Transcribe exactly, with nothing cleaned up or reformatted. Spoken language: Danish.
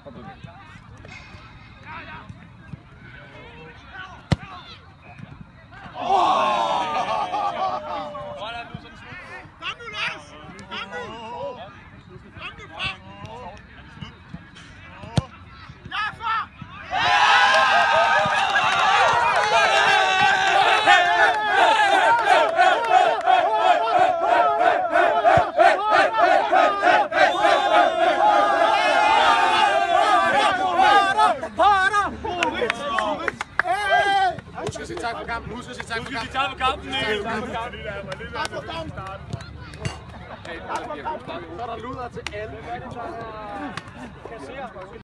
Husk at sige tak for kampen. Husk at sige tak for kampen. Tak for kampen. Så er der luder til alle.